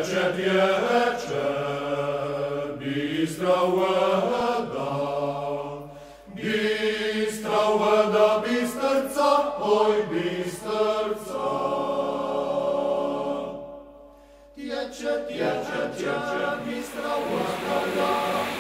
teče, bistra voda, bistrca, oj, bistrca. Teče, bistra voda,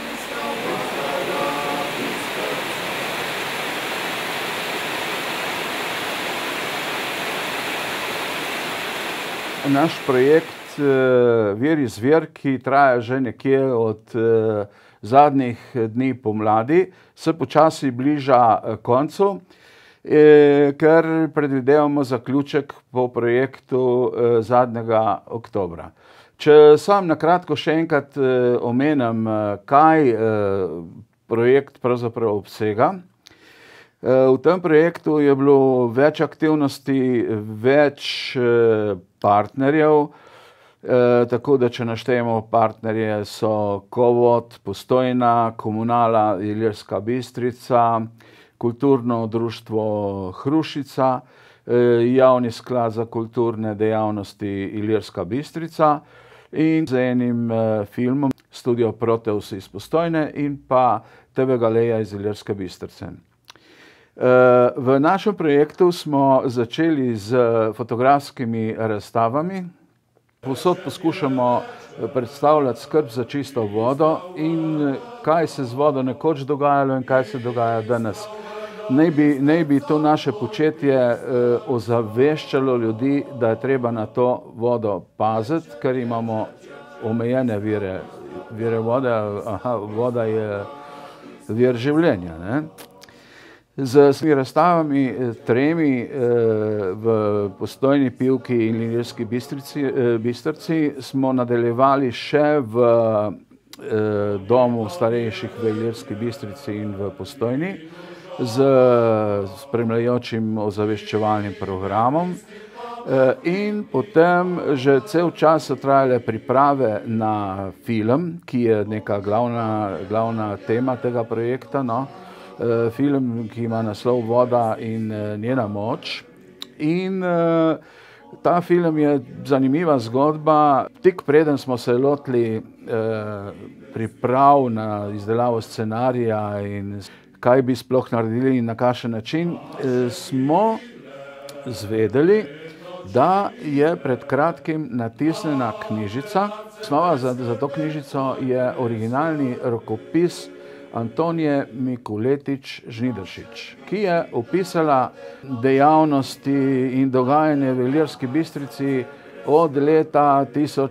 Naš projekt Vir iz vir, ki traja že nekje od zadnjih dni pomladi, se počasi bliža koncu, ker predvidevamo zaključek po projektu zadnjega oktobra. Če sam na kratko še enkrat omenim, kaj projekt pravzaprav obsega. V tem projektu je bilo več aktivnosti, več partnerjev, tako da če naštejemo partnerje so Kovod, Postojna, Komunala Ilirska Bistrica, Kulturno društvo Hrušica, Javni sklad za kulturne dejavnosti Ilirska Bistrica in z enim filmom Studio Proteus iz Postojne in pa TV Galeja iz Ilirske Bistrice. V našem projektu smo začeli z fotografskimi razstavami. Povsod poskušamo predstavljati skrb za čisto vodo in kaj se z vodo nekoč dogajalo in kaj se dogaja danes. Naj bi to naše početje ozaveščalo ljudi, da je treba na to vodo paziti, ker imamo omejene vire vode. Voda je vir življenja, ne? Z razstavami tremi v Postojni, Pivki in Ilirski Bistrici smo nadaljevali še v domu starejših v Ilirski Bistrici in v Postojni z spremljajočim ozaveščevalnim programom. In potem že cel čas so trajale priprave na film, ki je neka glavna tema tega projekta, no. Film, ki ima naslov Voda in njena moč. In ta film je zanimiva zgodba. Tik preden smo se lotili priprav na izdelavo scenarija in kaj bi sploh naredili in na kakšen način, smo izvedeli, da je pred kratkim natisnjena knjižica. Osnova za to knjižico je originalni rokopis Antonije Mikuletič Žnidaršič, ki je opisala dejavnosti in dogajanje v Ilirski Bistrici od leta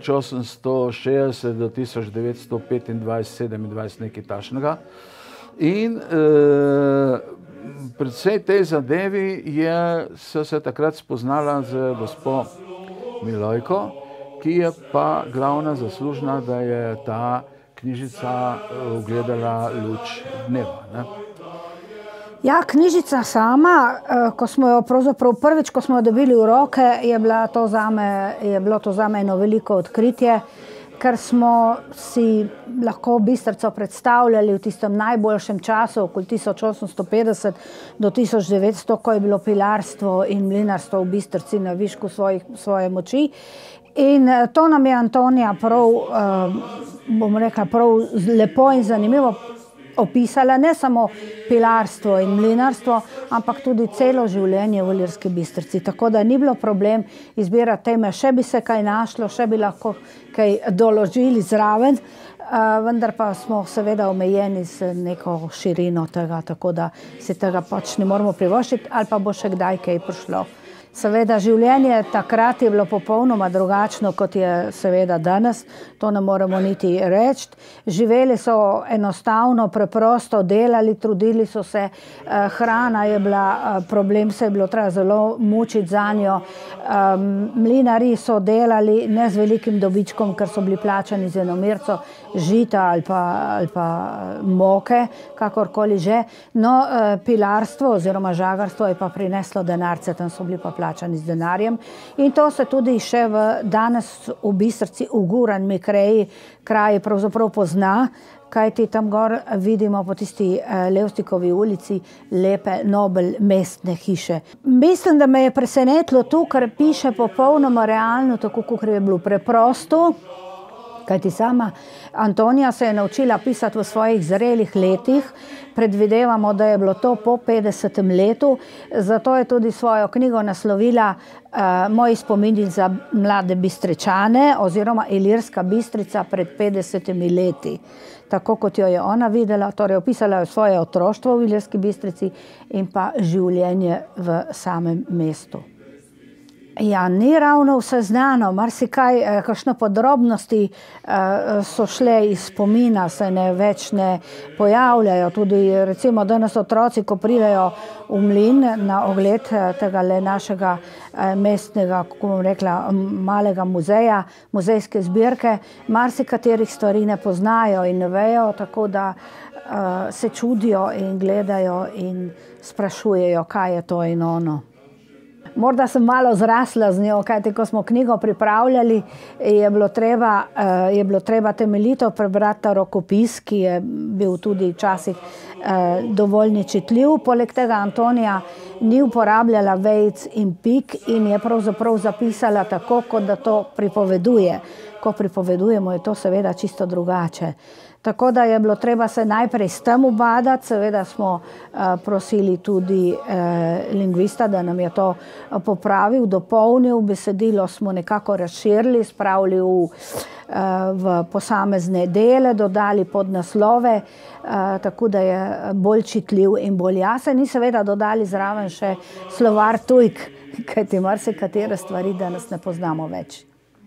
1860 do 1925-27, nekaj takšnega. In predvsej tej zadevi so se takrat spoznala z gospo Milojko, ki je pa glavna zaslužna, da je ta knjižica ugledala luč dneva, ne? Ja, knjižica sama, ko smo jo pravzaprav prvič, ko smo jo dobili v roke, je bilo to zame eno veliko odkritje, ker smo si lahko Bistrico predstavljali v tistem najboljšem času, okoli 1850 do 1900, ko je bilo pilarstvo in mlinarstvo v Bistrici na višku svoje moči. In to nam je Antonija prav lepo in zanimivo opisala, ne samo pilarstvo in mlinarstvo, ampak tudi celo življenje v Ilirski Bistrici. Tako da ni bilo problem izbirati teme, še bi se kaj našlo, še bi lahko kaj doložili zraven, vendar pa smo seveda omejeni z neko širino tega, tako da si tega pač ne moramo privoščiti, ali pa bo še kdaj kaj prišlo. Seveda življenje takrat je bilo popolnoma drugačno, kot je seveda danes, to ne moremo niti reči. Živeli so enostavno, preprosto, delali, trudili so se, hrana je bila problem, se je bilo treba zelo mučiti zanjo. Mlinarji so delali ne z velikim dobičkom, ker so bili plačani z eno merco žita ali pa moke, kakorkoli že. No, pilarstvo oziroma žagarstvo je pa prineslo denarce, tam so bili pa plačani z denarjem. In to se tudi še danes v Bistrici, v Guranmi kraji pravzaprav pozna, kajti tam gor vidimo po tisti Levstikovi ulici lepe Nobel mestne hiše. Mislim, da me je presenetilo to, kar piše popolnoma realno, tako kot je bilo preprosto, Kajti sama Antonija se je naučila pisati v svojih zrelih letih, predvidevamo, da je bilo to po 50. letu, zato je tudi svojo knjigo naslovila Moji spomini za mlade Bistričane oziroma Ilirska Bistrica pred 50 leti. Tako kot jo je ona videla, torej opisala je svoje otroštvo v Ilirski Bistrici in pa življenje v samem mestu. Ja, ni ravno vse znano, marsikaj, kakšne podrobnosti so šle iz spomina, se več ne pojavljajo. Tudi recimo danes otroci, ko pridejo v Mlin na ogled tega našega mestnega, kako bom rekla, malega muzeja, muzejske zbirke, marsikaterih stvari ne poznajo in ne vejo, tako da se čudijo in gledajo in sprašujejo, kaj je to in ono. Morda sem malo zrasla z njo, kajti ko smo knjigo pripravljali, je bilo treba temeljito prebrati ta rokopis, ki je bil tudi včasih dovolj nečitljiv. Poleg tega Antonija ni uporabljala vejic in pik in je pravzaprav zapisala tako, kot da to pripoveduje. Ko pripovedujemo, je to seveda čisto drugače. Tako da je bilo treba se najprej s tem ubadati, seveda smo prosili tudi lingvista, da nam je to popravil, dopolnil, besedilo smo nekako razširili, spravili v posamezne dele, dodali podnaslove, tako da je bolj čitljiv in bolj jasen in seveda dodali zraven še slovar tujk, kajti marsikatere stvari danes ne poznamo več.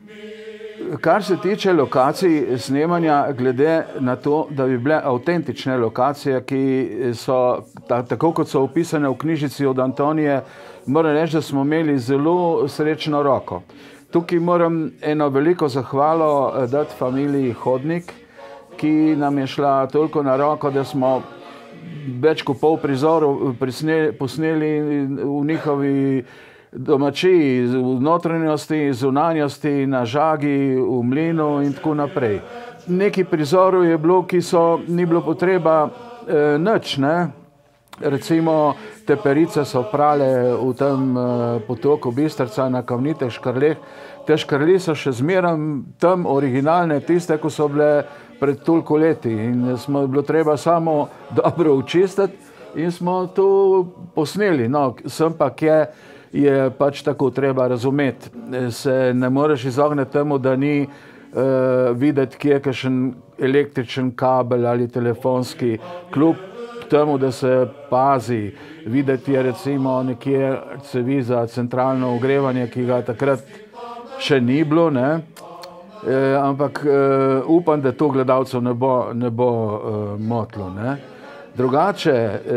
Kar se tiče lokacij snemanja, glede na to, da bi bile avtentične lokacije, ki so, tako kot so opisane v knjižici od Antonije, moram reči, da smo imeli zelo srečno roko. Tukaj moram eno veliko zahvalo dati familiji Hodnik, ki nam je šla toliko na roko, da smo več kot pol prizorov posneli v njihovi domačiji, v notranjosti, zunanjosti, na Žagi, v Mlinu in tako naprej. Nekaj prizorov je bilo, ki ni bilo potreba nič, ne. Recimo teperice so prale v tem potoku Bistrica na Kamnitih škrleh. Te škrli so še zmeraj tam originalne, tiste, ko so bile pred toliko leti in smo bilo treba samo dobro očistiti in smo to posneli. No, sem pa je pač tako treba razumeti. Se ne moreš izogniti temu, da ni videti, kje je kakšen električen kabel ali telefonski, kljub temu, da se pazi. Videti je recimo nekje cevi za centralno ogrevanje, ki ga takrat še ni bilo, ne? Ampak upam, da to gledalcev ne bo motilo, ne? Drugače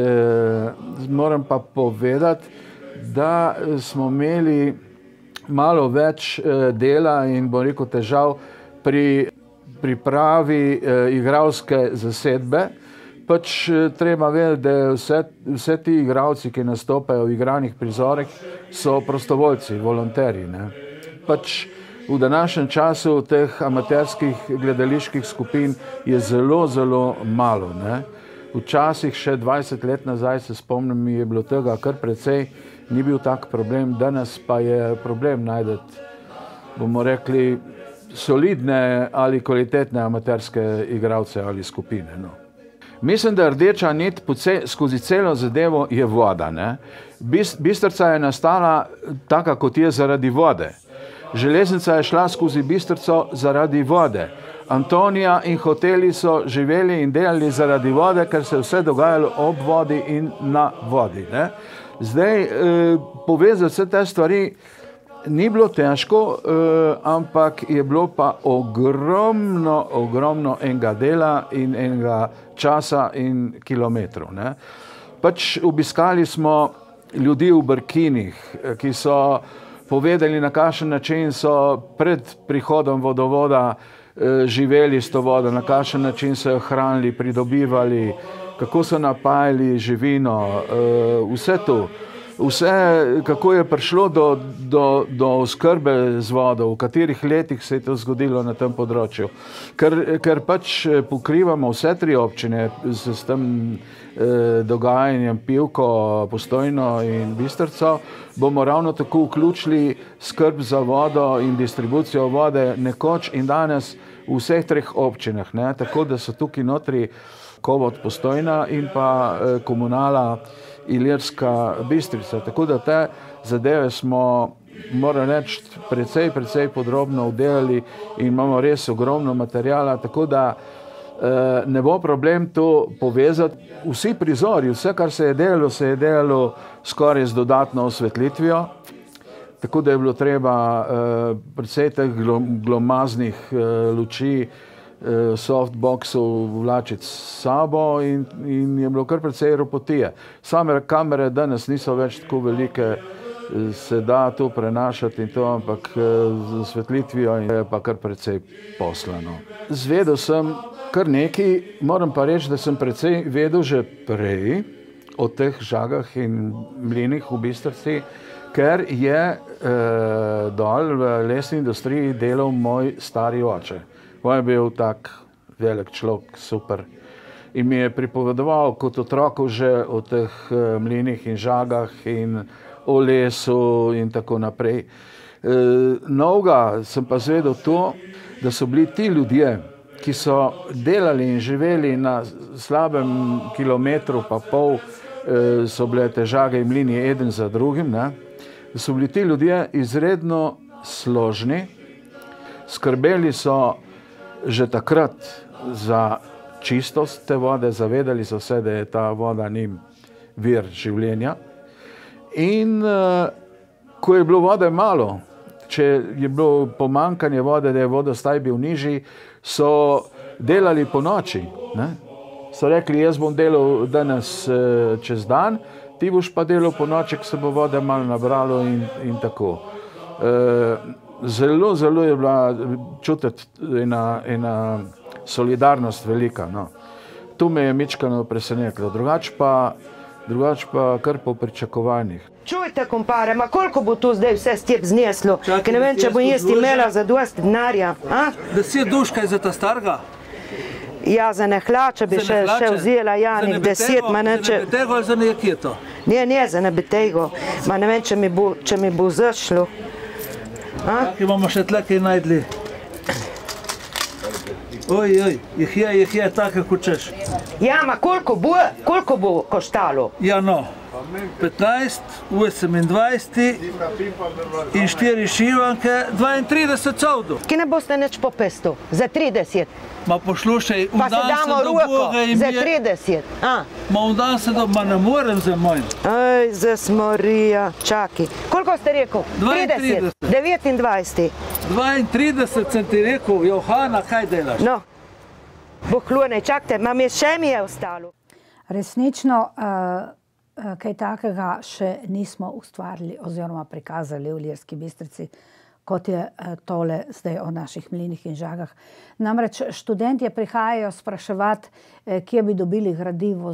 moram pa povedati, da smo imeli malo več dela in bom rekel težav pri pripravi igralske zasedbe. Pač treba vedeti, da vse ti igralci, ki nastopajo v igranih prizorih, so prostovoljci, volonterji, ne. Pač v današnjem času teh amaterskih gledaliških skupin je zelo, zelo malo, ne. Včasih še 20 let nazaj, se spomnim, je bilo tega kar precej, ni bil tak problem, danes pa je problem najti, bomo rekli, solidne ali kvalitetne amaterske igralce ali skupine, no. Mislim, da rdeča nit skozi celo zadevo je voda, ne. Bistrica je nastala taka, kot je, zaradi vode. Železnica je šla skozi Bistrico zaradi vode. Antonija in hoteli so živeli in delali zaradi vode, ker se je vse dogajalo ob vodi in na vodi, ne. Zdaj, povezati vse te stvari ni bilo težko, ampak je bilo pa ogromno enega dela in enega časa in kilometrov, ne. Pač obiskali smo ljudi v Brkinih, ki so povedali, na kakšen način so pred prihodom vodovoda živeli s to vodo, na kakšen način so jo hranili, pridobivali, kako so napajali živino, vse to. vse, kako je prišlo do oskrbe z vodo, v katerih letih se je to zgodilo na tem področju. Ker pač pokrivamo vse 3 občine s tem dogajanjem Pivko, Postojno in Bistrico, bomo ravno tako vključili skrb za vodo in distribucijo vode nekoč in danes v vseh 3 občinah, ne? Tako da so tukaj notri Kovot, Postojna in pa komunala Ilirska Bistrica. Tako da te zadeve smo, moram reči, precej podrobno obdelali in imamo res ogromno materijala, tako da ne bo problem to povezati. Vsi prizori, vse, kar se je delalo skoraj z dodatno osvetlitvijo, tako da je bilo treba precej teh glomaznih luči, softboxov vlačiti s sabo in je bilo kar precej ropotije. Same kamere danes niso več tako velike, se da to prenašati in to, ampak z osvetlitvijo je pa kar precej poslano. Zvedel sem kar nekaj, moram pa reči, da sem precej vedel že prej o teh žagah in mlinih v Bistrici, ker je dol v lesni industriji delal moj stari oče. On je bil tak velik človek, super. In mi je pripovedoval kot otroku že o teh mlinih in žagah in o lesu in tako naprej. Novega sem pa zvedel to, da so bili ti ljudje, ki so delali in živeli na slabem kilometru pa pol, so bile te žage in mlini eden za drugim, ne? Da so bili ti ljudje izredno složni, skrbeli so že takrat za čistost te vode, zavedali so se, da je ta voda njim vir življenja. In ko je bilo vode malo, če je bilo pomanjkanje vode, da je vodostaj bil nižji, so delali po noči, ne? So rekli, jaz bom delal danes čez dan, ti boš pa delal po noči, ko se bo vode malo nabralo in tako. Zelo je bila čutiti ena solidarnost velika, no. To me je mičkano presenetilo, drugače pa kar po pričakovanjih. Čujte, kompare, ma koliko bo to zdaj vse step zneslo, ker ne vem, če bo jaz imela za dosti denarja, a? 10 duška je za ta starega? Ja, za ne hlače bi še vzela, ja, nek 10, ma ne če... Za ne betego ali za nekje to? Ne, za ne betego, ma ne vem, če mi bo zašlo. Tako imamo še tle kaj najdli. Oj, jih je tako, kot češ. Ja, ma koliko bo koštalo? Ja, no, 15, 28 in 4 šivanke, 32 covdu. Ki ne boste nič po 500, za 30. Ma poslušaj, pa se damo roko, za 30. Ma vdan se do, ma ne morem za moj. Ej, zasmorija, čaki. Koliko ste rekel? 32. 29. 32 sem ti rekel, Johana, kaj delaš? No, bohlune, čakajte, še mi je ostalo. Resnično, kaj takega še nismo ustvarili oziroma prikazali v Ilirski Bistrici, kot je tole zdaj o naših mlinih in žagah. Namreč študentje prihajajo spraševati, kje bi dobili gradivo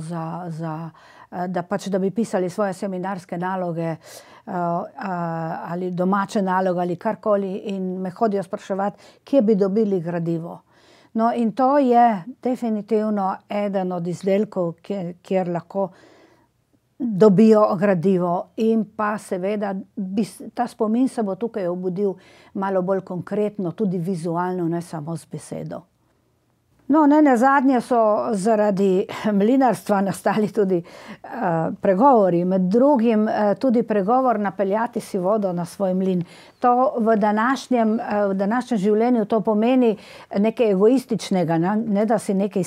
da bi pisali svoje seminarske naloge ali domače naloge ali karkoli in me hodijo spraševati, kje bi dobili gradivo. No in to je definitivno eden od izdelkov, kjer lahko dobijo gradivo in pa seveda ta spomin se bo tukaj obudil malo bolj konkretno, tudi vizualno, ne samo z besedo. No, nenazadnje so zaradi mlinarstva nastali tudi pregovori, med drugim tudi pregovor napeljati si vodo na svoj mlin. To v današnjem življenju to pomeni nekaj egoističnega, ne da si nekaj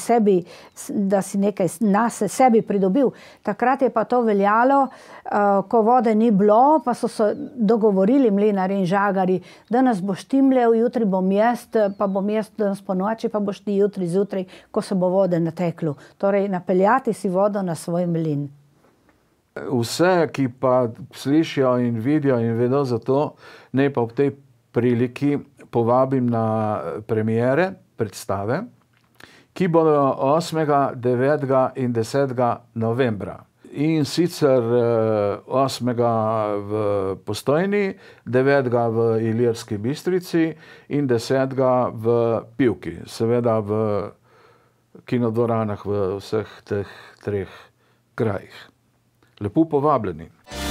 sebi pridobil. Takrat je pa to veljalo, ko vode ni bilo, pa so se dogovorili mlinari in žagari, danes boš ti mlel, jutri bom jaz, pa bom jaz danes po noči, pa boš ti jutri zjutraj, ko se bo vode nateklo. Torej, napeljati si vodo na svoj mlin. Vse, ki pa slišijo in vidijo in vedo za to, naj pa v tej priliki povabim na premiere, predstave, ki bodo 8., 9. in 10. novembra. in sicer 8. v Postojni, 9. v Ilirski Bistrici in 10. v Pivki, seveda v kinodvoranah v vseh teh 3 krajih. Lepo povabljeni.